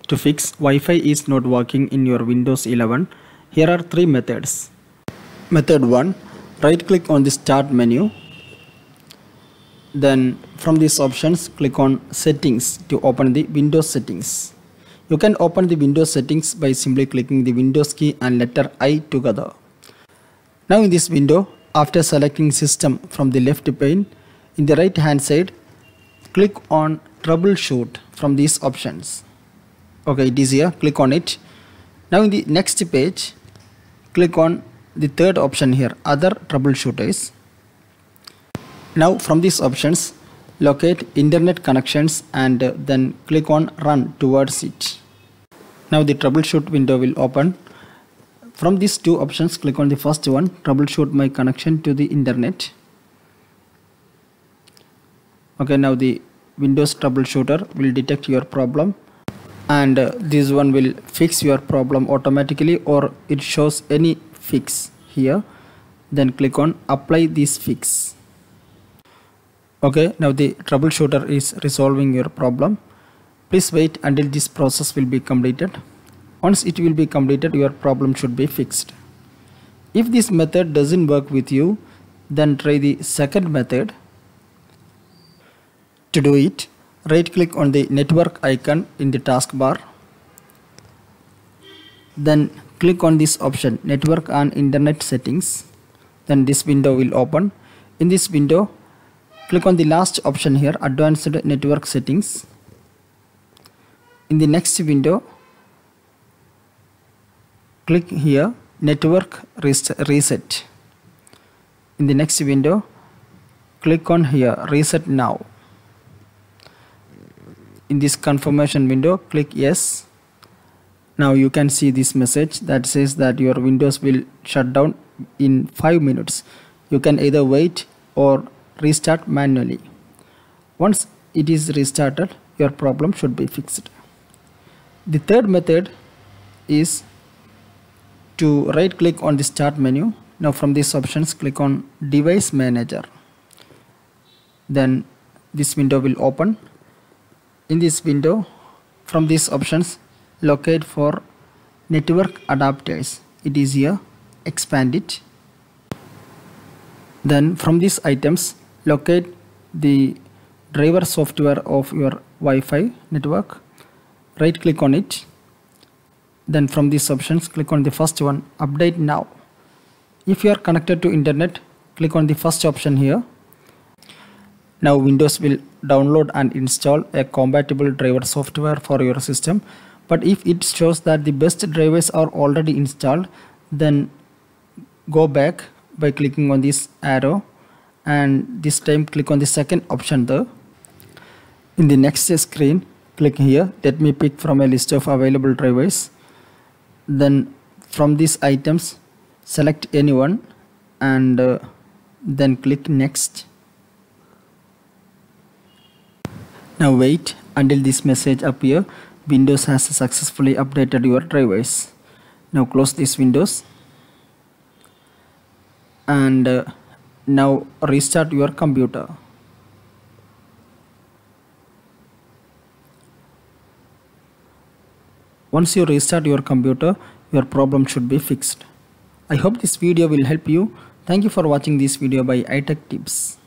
To fix Wi-Fi is not working in your Windows 11, here are three methods. Method 1. Right click on the Start menu. Then from these options click on Settings to open the Windows settings. You can open the Windows settings by simply clicking the Windows key and letter I together. Now in this window, after selecting System from the left pane, in the right hand side, click on Troubleshoot from these options. Okay, it is here, click on it. Now in the next page, click on the third option here, Other Troubleshooters. Now from these options, locate Internet connections and then click on Run towards it. Now the Troubleshoot window will open. From these two options, click on the first one, Troubleshoot my connection to the Internet. Okay, now the Windows Troubleshooter will detect your problem, and this one will fix your problem automatically, or it shows any fix here. Then click on Apply this fix. Okay, now the troubleshooter is resolving your problem. Please wait until this process will be completed. Once it will be completed, your problem should be fixed. If this method doesn't work with you, then try the second method. To do it, right click on the network icon in the taskbar. Then click on this option, Network and Internet Settings. Then this window will open. In this window, click on the last option here, Advanced Network Settings. In the next window, click here, Network Reset. In the next window, click on here, Reset Now. In this confirmation window, click Yes. Now you can see this message that says that your Windows will shut down in 5 minutes. You can either wait or restart manually. Once it is restarted, your problem should be fixed. The third method is to right click on the Start menu. Now from these options, click on Device Manager. Then this window will open. In this window, from these options, locate for network adapters. It is here, expand it. Then from these items, locate the driver software of your Wi-Fi network. Right click on it. Then from these options, click on the first one, Update Now. If you are connected to internet, click on the first option here. Now Windows will download and install a compatible driver software for your system. But if it shows that the best drivers are already installed, then go back by clicking on this arrow, and this time click on the second option there. In the next screen, click here, let me pick from a list of available drivers. Then from these items, select anyone and then click Next. Now wait until this message appears. Windows has successfully updated your drivers. Now close these windows and now restart your computer. Once you restart your computer, your problem should be fixed. I hope this video will help you. Thank you for watching this video by iTech Tips.